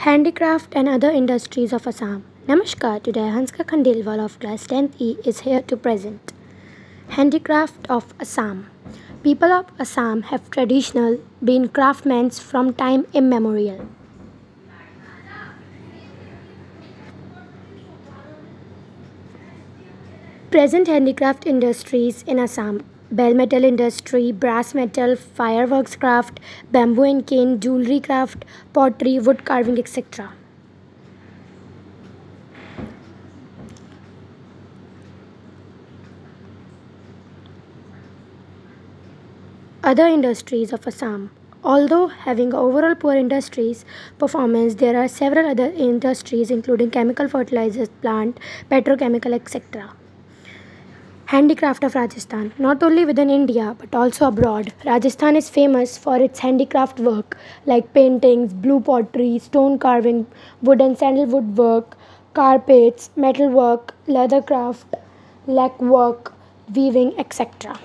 Handicraft and other industries of Assam. Namaskar, today Hanska Khandelwal of class 10th E is here to present Handicraft of Assam. People of Assam have traditional been craftsmen from time immemorial. Present handicraft industries in Assam: bell metal industry, brass metal, fireworks craft, bamboo and cane, jewelry craft, pottery, wood carving, etc. Other industries of Assam. Although having overall poor industries performance, there are several other industries including chemical fertilizers plant, petrochemical, etc. Handicraft of Rajasthan. Not only within India but also abroad, Rajasthan is famous for its handicraft work like paintings, blue pottery, stone carving, wood and sandalwood work, carpets, metal work, leather craft, lac work, weaving, etc.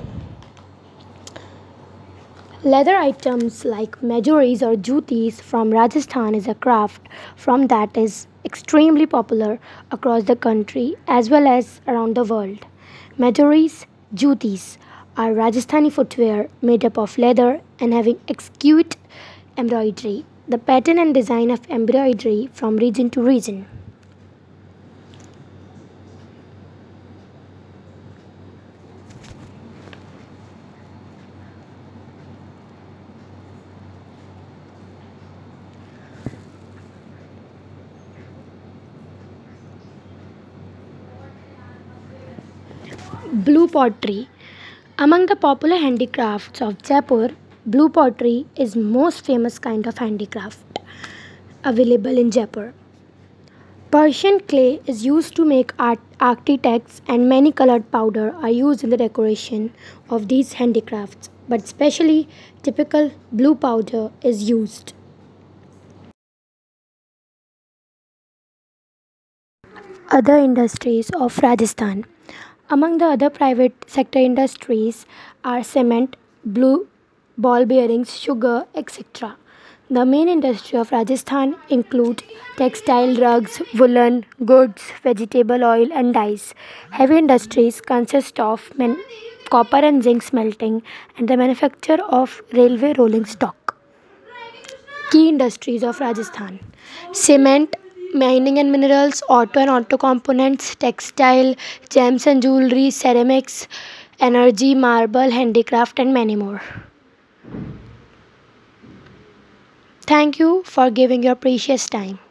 Leather items like majoris or jutis from Rajasthan is a craft from that is extremely popular across the country as well as around the world. Majoris, jutis are Rajasthani footwear made up of leather and having exquisite embroidery. The pattern and design of embroidery from region to region. Blue pottery. Among the popular handicrafts of Jaipur, blue pottery is most famous kind of handicraft available in Jaipur. Persian clay is used to make architects and many colored powder are used in the decoration of these handicrafts, but specially typical blue powder is used. Other industries of Rajasthan. Among the other private sector industries are cement, blue ball bearings, sugar, etc. The main industry of Rajasthan include textile, rugs, woolen goods, vegetable oil and dyes. Heavy industries consist of copper and zinc smelting and the manufacture of railway rolling stock. Key industries of Rajasthan: cement, mining and minerals, auto and auto components, textile, gems and jewelry, ceramics, energy, marble, handicraft, and many more. Thank you for giving your precious time.